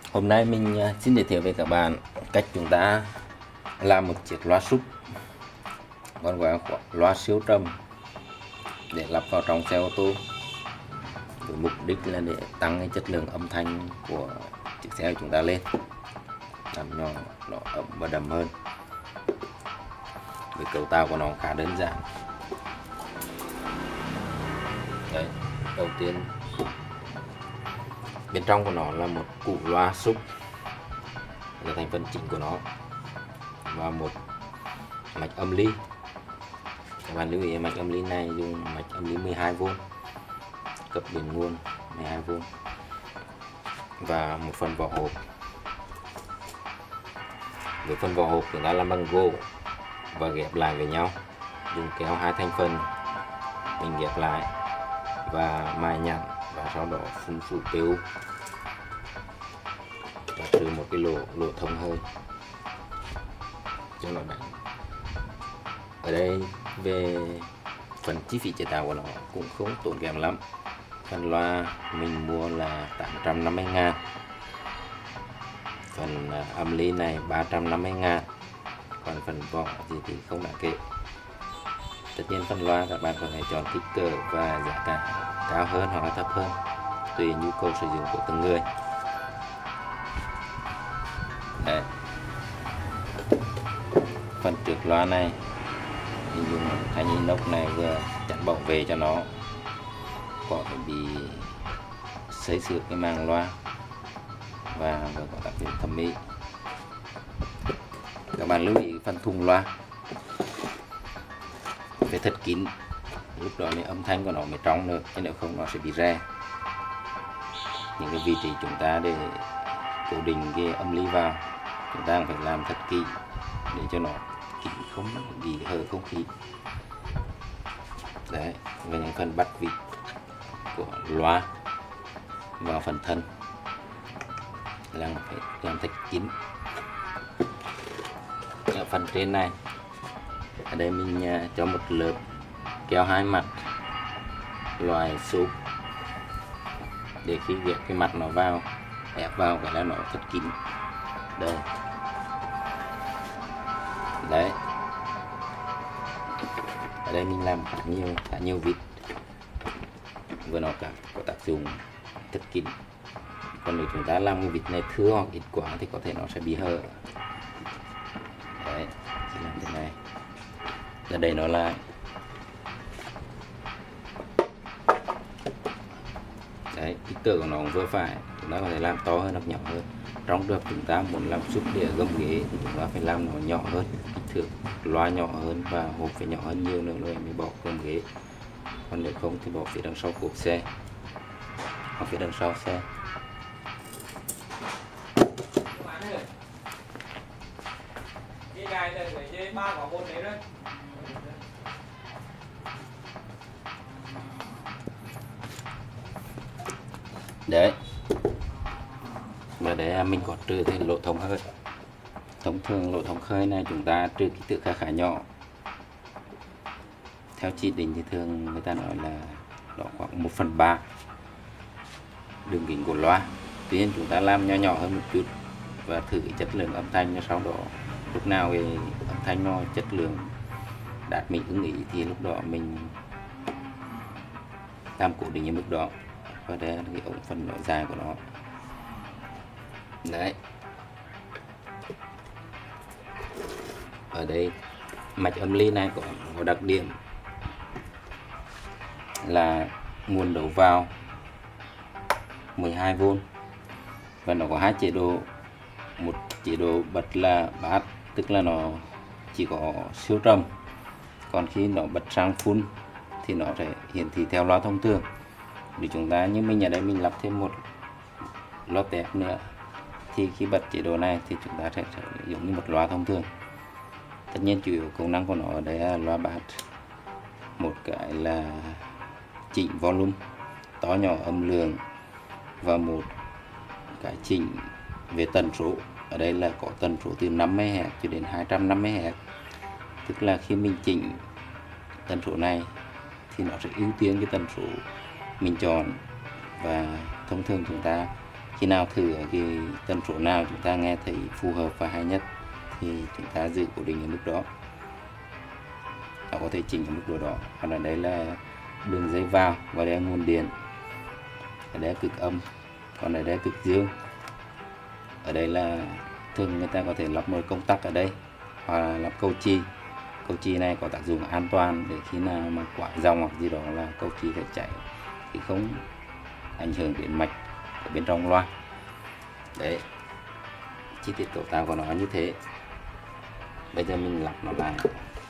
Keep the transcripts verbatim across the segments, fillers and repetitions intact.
Hôm nay mình à, xin giới thiệu với các bạn cách chúng ta làm một chiếc loa súp, còn gọi là loa siêu trầm, để lắp vào trong xe ô tô với mục đích là để tăng cái chất lượng âm thanh của chiếc xe của chúng ta lên, làm nó nó ấm và đậm hơn. Với cấu tạo của nó khá đơn giản. Đấy, đầu tiên bên trong của nó là một củ loa súp là thành phần chính của nó, và một mạch âm ly. Các bạn lưu ý mạch âm ly này dùng mạch âm ly mười hai vôn, cấp điện nguồn mười hai vôn, và một phần vỏ hộp. Với phần vỏ hộp chúng ta làm bằng gỗ và ghép lại với nhau, dùng kéo hai thành phần mình ghép lại và mài nhẵn, và sau đó phun phủ pê u và trừ một cái lỗ lỗ thông hơi cho nó đánh. Ở đây về phần chi phí chế tạo của nó cũng không tốn kém lắm. Phần loa mình mua là tám trăm năm mươi ngàn, phần âm ly này ba trăm năm mươi ngàn, còn phần vỏ thì, thì không đáng kể. Tất nhiên phần loa các bạn có thể chọn kích cỡ và giá cả cao hơn hoặc là thấp hơn, tùy nhu cầu sử dụng của từng người. Đấy. Phần trước loa này mình dùng thanh inox này vừa chắn bảo vệ cho nó có thể bị xấy xước cái màng loa, và vừa có tác dụng thẩm mỹ. Các bạn lưu ý phần thùng loa phải thật kín, lúc đó thì âm thanh của nó mới trong được, chứ nếu không nó sẽ bị re. Những cái vị trí chúng ta để cố định cái âm ly vào, chúng ta phải làm thật kỹ để cho nó kín, không bị hở không khí. Đấy, và những phần bắt vít của loa vào phần thân là phải làm thật kín. Ở phần trên này, ở đây mình cho một lớp keo hai mặt loại xốp, để khi ghép cái mặt nó vào, ép vào cái là nó thật kín. Đây, đấy, ở đây mình làm khá nhiều khá nhiều vít, và nó cả có tác dụng thật kín. Còn nếu chúng ta làm cái vít này thưa hoặc ít quá thì có thể nó sẽ bị hở. Đấy, sẽ làm thế này, ở đây nó lại. Đấy, kích cỡ của nó cũng vừa phải, chúng ta có thể làm to hơn hoặc nhỏ hơn. Trong trường chúng ta muốn làm súp để gầm ghế thì chúng ta phải làm nó nhỏ hơn, kích thước loa nhỏ hơn và hộp phải nhỏ hơn nhiều nữa rồi mới bỏ gầm ghế. Còn nếu không thì bỏ phía đằng sau cốp xe hoặc phía đằng sau xe. Đấy, và để mình có trừ thêm lỗ thông hơi. Thông thường lỗ thông hơi này chúng ta trừ kích thước khá khá nhỏ. Theo chỉ định thì thường người ta nói là đó khoảng một phần ba đường kính của loa. Tuy nhiên chúng ta làm nhỏ nhỏ hơn một chút và thử cái chất lượng âm thanh, sau đó lúc nào cái âm thanh nó chất lượng đạt mình ưng ý thì lúc đó mình làm cố định ở mức đó. Và đây là cái ống phần nội dài của nó. Đấy, ở đây mạch âm ly này có, có đặc điểm là nguồn đầu vào mười hai vôn, và nó có hai chế độ. Một chế độ bật là bass, tức là nó chỉ có siêu trầm, còn khi nó bật sang full thì nó sẽ hiển thị theo loa thông thường. Để chúng ta, như mình ở đây mình lắp thêm một loa tép nữa, thì khi bật chế độ này thì chúng ta sẽ sử dụng như một loa thông thường. Tất nhiên chủ yếu công năng của nó ở đây là loa bass, một cái là chỉnh volume to nhỏ âm lượng, và một cái chỉnh về tần số. Ở đây là có tần số từ năm mươi héc cho đến hai trăm năm mươi héc, tức là khi mình chỉnh tần số này thì nó sẽ ưu tiên cái tần số mình chọn. Và thông thường chúng ta khi nào thử ở cái tần số nào chúng ta nghe thấy phù hợp và hay nhất thì chúng ta giữ cố định ở mức đó, nó có thể chỉnh ở mức độ đó. Còn ở đây là đường dây vào và đây là nguồn điện, ở đây là cực âm, còn ở đây là cực dương. Ở đây là thường người ta có thể lắp một công tắc ở đây hoặc là lắp cầu chì. Cầu chì này có tác dụng an toàn để khi nào mà quải dòng hoặc gì đó là cầu chì phải chạy thì không ảnh hưởng đến mạch ở bên trong loa. Đấy, chi tiết cấu tạo của nó như thế. Bây giờ mình lắp nó lại.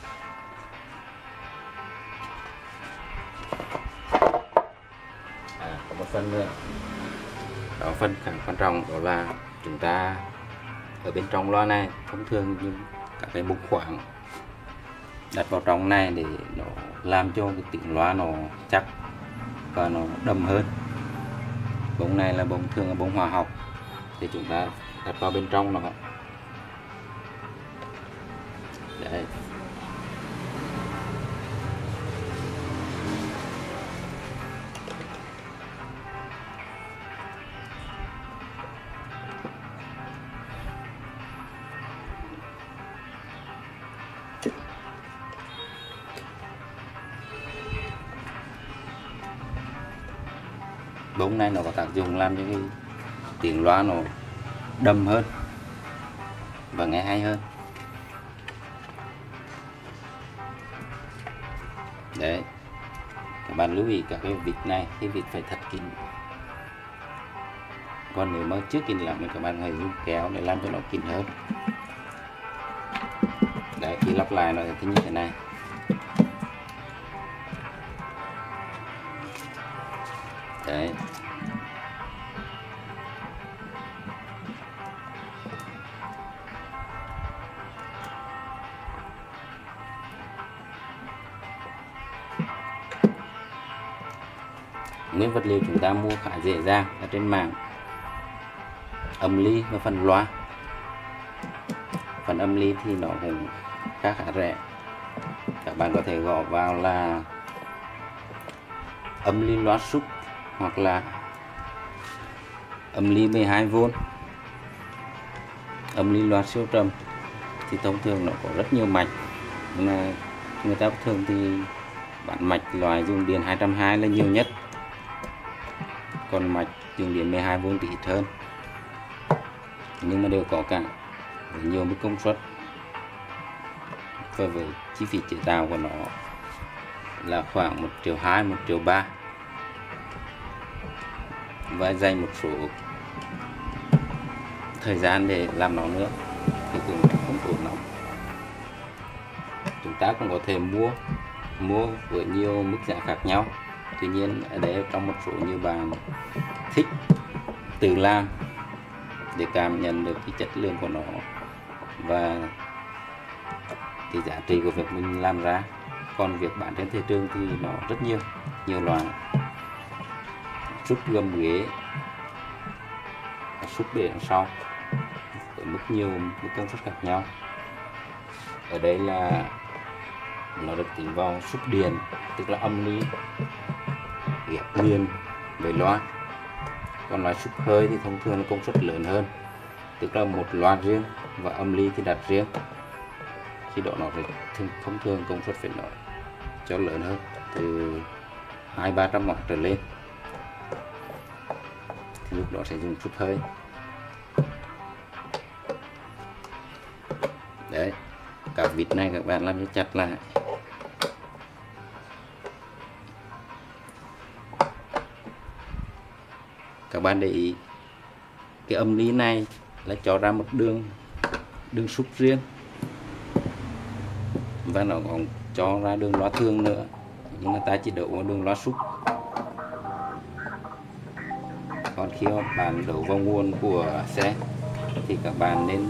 À, có một phần nữa, đó phần khá quan trọng, đó là chúng ta ở bên trong loa này thông thường những các cái mục khoảng đặt vào trong này để nó làm cho cái tiếng loa nó chắc và nó đầm hơn. Bông này là bông thường là bông hóa học thì chúng ta đặt vào bên trong nó. Đấy. Bông này nó có tác dụng làm cho cái tiếng loa nó đầm hơn và nghe hay hơn. Đấy, các bạn lưu ý các cái vịt này, cái vịt phải thật kín. Còn nếu mà chưa kín lắm thì các bạn hãy dùng kéo để làm cho nó kín hơn. Đấy, khi lắp lại nó thì như thế này. Đấy. Nguyên vật liệu chúng ta mua khá dễ dàng ở trên mạng. Âm ly và phần loa. Phần âm ly thì nó cũng khá khá rẻ. Các bạn có thể gõ vào là âm ly loa súp hoặc là âm ly mười hai vôn, âm ly loa siêu trầm. Thì thông thường nó có rất nhiều mạch, nhưng mà người ta thường thì bán mạch loại dùng điện hai trăm hai mươi là nhiều nhất, còn mạch dùng điện mười hai vôn thì ít hơn, nhưng mà đều có cả với nhiều mức công suất và với chi phí chế tạo của nó là khoảng một triệu hai, một triệu ba, và dành một số thời gian để làm nó nữa thì cũng không tốn lắm. Chúng ta cũng có thể mua mua với nhiều mức giá khác nhau. Tuy nhiên ở đây trong một số nhiều bạn thích tự làm để cảm nhận được cái chất lượng của nó và cái giá trị của việc mình làm ra. Còn việc bán trên thị trường thì nó rất nhiều nhiều loại súp gầm ghế, súp để đằng sau với mức nhiều mức công suất khác nhau. Ở đây là nó được tính vào súp điện, tức là âm ly ghép liền với loa. Còn loại súp hơi thì thông thường công suất lớn hơn, tức là một loa riêng và âm ly thì đặt riêng. Khi đó nó phải thông thường công suất phải nó cho lớn hơn, từ hai ba trăm oát trở lên, thì lúc đó sẽ dùng súp hơi. Đấy, cả vịt này các bạn làm cho chặt lại. Các bạn để ý cái âm ly này là cho ra một đường đường súp riêng, và nó còn cho ra đường loa thường nữa, nhưng mà ta chỉ đổ vào đường loa súp. Còn khi mà bạn đổ vào nguồn của xe thì các bạn nên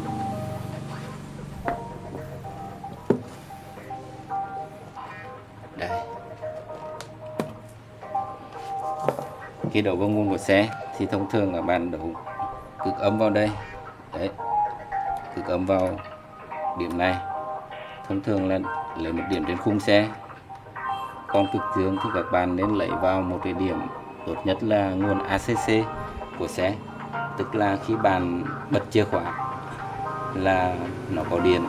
đây, khi đổ vào nguồn của xe thì thông thường các bạn đổ cực âm vào đây. Đấy, cực âm vào điểm này, thông thường là lấy một điểm trên khung xe. Còn cực dương thì các bạn nên lấy vào một cái điểm tốt nhất là nguồn a xê xê của xe. tức là khi bạn bật chìa khóa là nó có điện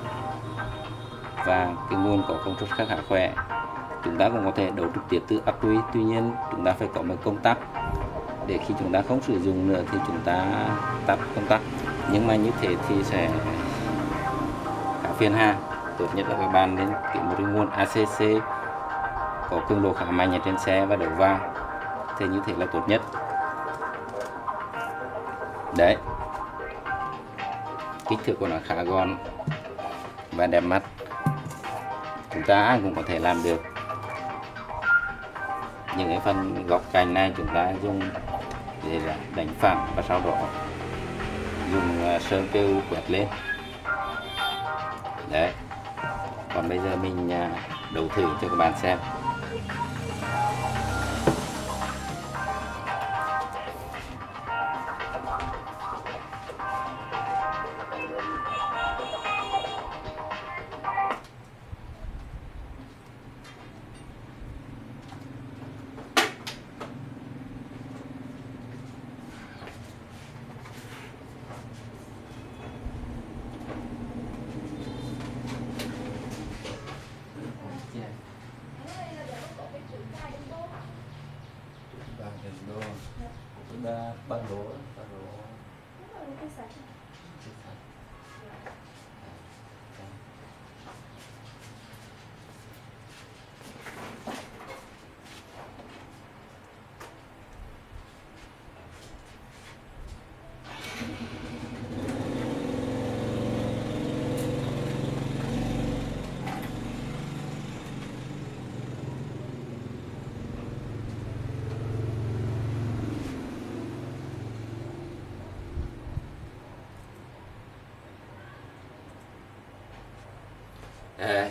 và cái nguồn có công suất khá khá khỏe. Chúng ta cũng có thể đấu trực tiếp từ ắc quy, tuy nhiên chúng ta phải có một công tắc để khi chúng ta không sử dụng nữa thì chúng ta tắt công tắc, nhưng mà như thế thì sẽ khá phiền hà. Tốt nhất là các bạn nên kiếm một cái nguồn a xê xê có cường độ khá mạnh ở trên xe và đấu vào, thì như thế là tốt nhất. Đấy, kích thước của nó khá gọn và đẹp mắt, chúng ta ai cũng có thể làm được. Những cái phần góc cạnh này chúng ta dùng để đánh phẳng và sau đó dùng sơn kêu quẹt lên. Đấy, còn bây giờ mình đấu thử cho các bạn xem. Udah baru baru Đây.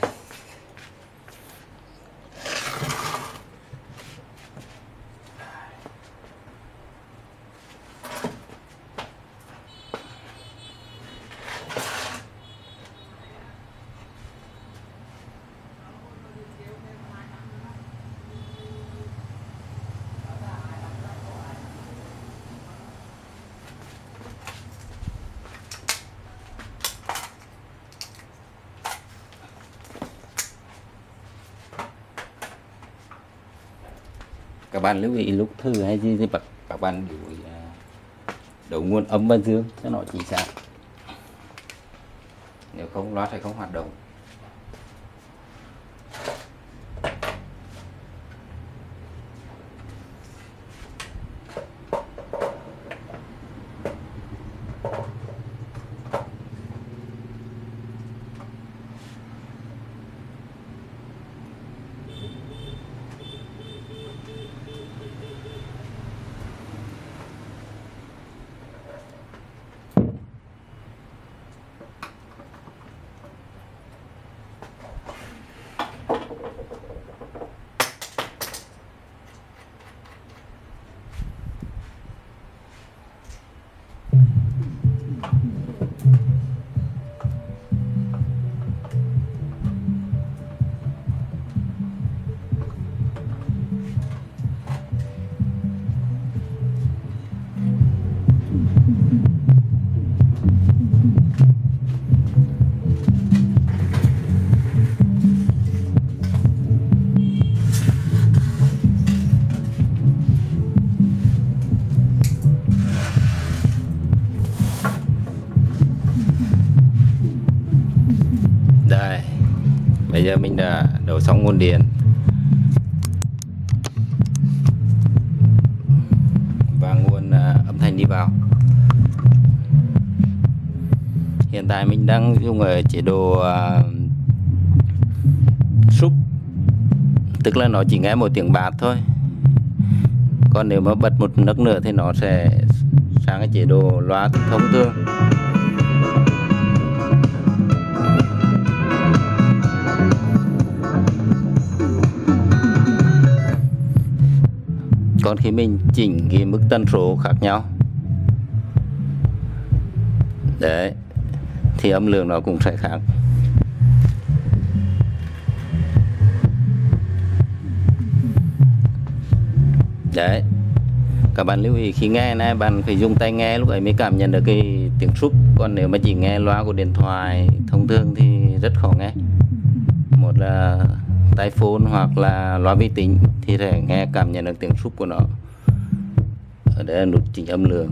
Các bạn lưu ý lúc thử hay gì thì các bạn đủ đấu nguồn âm và dương cho nó chính xác, nếu không loa sẽ không hoạt động. Đây, bây giờ mình đã đấu xong nguồn điện và nguồn uh, âm thanh đi vào. Hiện tại mình đang dùng ở chế độ uh, sub, tức là nó chỉ nghe một tiếng bát thôi. Còn nếu mà bật một nấc nữa thì nó sẽ sang cái chế độ loa thông thường. Còn khi mình chỉnh cái mức tần số khác nhau, đấy, thì âm lượng nó cũng sẽ khác. Đấy, các bạn lưu ý khi nghe này bạn phải dùng tai nghe, lúc ấy mới cảm nhận được cái tiếng súp. Còn nếu mà chỉ nghe loa của điện thoại thông thường thì rất khó nghe. Một là tai phone hoặc là loa vi tính thì sẽ nghe cảm nhận được tiếng súp của nó. Ở đây là nút chỉnh âm lượng.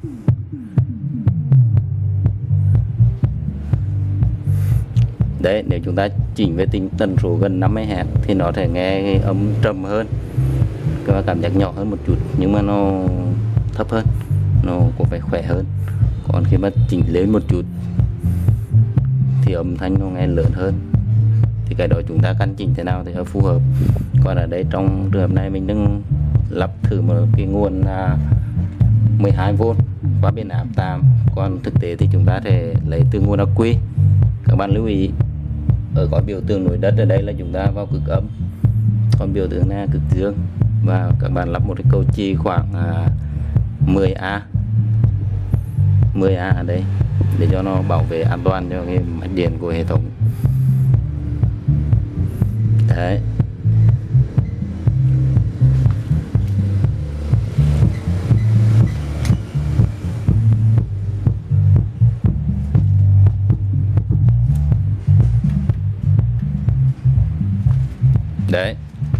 Đấy, nếu chúng ta chỉnh với tính tần số gần năm mươi héc thì nó sẽ nghe cái âm trầm hơn, cái cảm giác nhỏ hơn một chút, nhưng mà nó thấp hơn, nó cũng phải khỏe hơn. Còn khi mà chỉnh lên một chút thì âm thanh nó nghe lớn hơn. Thì cái đó chúng ta căn chỉnh thế nào thì nó phù hợp. Còn ở đây trong trường hợp này mình đang lắp thử một cái nguồn mười hai vôn qua bên áp tạm. Còn thực tế thì chúng ta sẽ lấy từ nguồn ắc quy. Các bạn lưu ý ở có biểu tượng nối đất ở đây là chúng ta vào cực âm, còn biểu tượng này cực dương. Và các bạn lắp một cái cầu chì khoảng à, mười A mười A ở đây để cho nó bảo vệ an toàn cho cái mạch điện của hệ thống. Đấy. Đấy.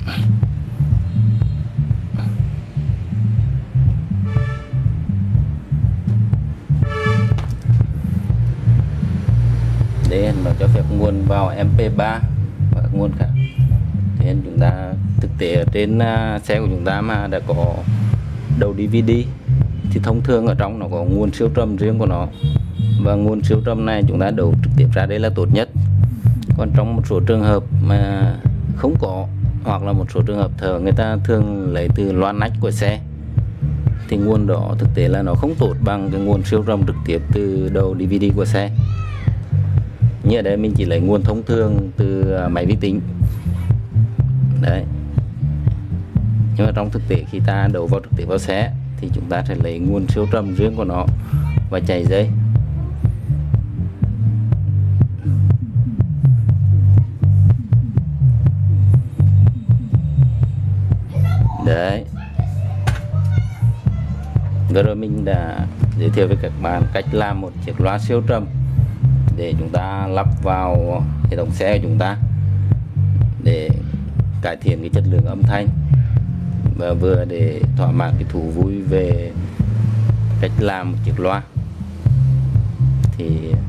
Để nó cho phép nguồn vào em pê ba và nguồn khác. Thế nên chúng ta thực tế ở trên uh, xe của chúng ta mà đã có đầu đê vê đê thì thông thường ở trong nó có nguồn siêu trầm riêng của nó, và nguồn siêu trầm này chúng ta đổ trực tiếp ra đây là tốt nhất. Còn trong một số trường hợp mà không có, hoặc là một số trường hợp thờ người ta thường lấy từ loa nách của xe, thì nguồn đó thực tế là nó không tốt bằng cái nguồn siêu trầm trực tiếp từ đầu đê vê đê của xe. Như ở đây mình chỉ lấy nguồn thông thường từ máy vi tính. Đấy. Nhưng mà trong thực tế khi ta đổ vào trực tiếp vào xe thì chúng ta sẽ lấy nguồn siêu trầm riêng của nó và chạy dây. Đấy. Vừa rồi mình đã giới thiệu với các bạn cách làm một chiếc loa siêu trầm để chúng ta lắp vào hệ thống xe của chúng ta để cải thiện cái chất lượng âm thanh, và vừa để thỏa mãn cái thú vui về cách làm một chiếc loa. Thì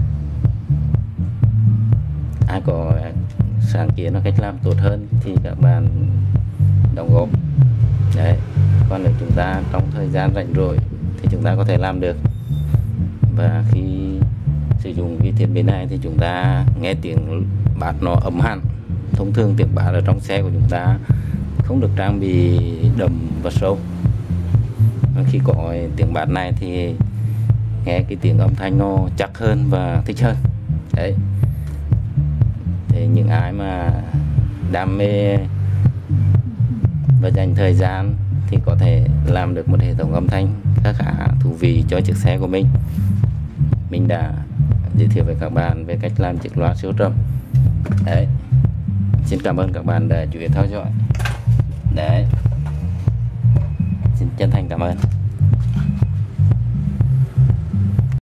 ai có sáng kiến nó cách làm tốt hơn thì các bạn đóng góp. Đấy. Còn nếu chúng ta trong thời gian rảnh rỗi thì chúng ta có thể làm được. Và khi sử dụng cái thiết bị này thì chúng ta nghe tiếng bát nó ấm hẳn. Thông thường tiếng bát ở trong xe của chúng ta không được trang bị đậm và sâu. Khi có tiếng bát này thì nghe cái tiếng âm thanh nó chắc hơn và thích hơn. Đấy. Thì những ai mà đam mê và dành thời gian thì có thể làm được một hệ thống âm thanh khá khá thú vị cho chiếc xe của mình. Mình đã giới thiệu với các bạn về cách làm chiếc loa siêu trầm. Đấy. Xin cảm ơn các bạn đã chú ý theo dõi. Đấy. Xin chân thành cảm ơn.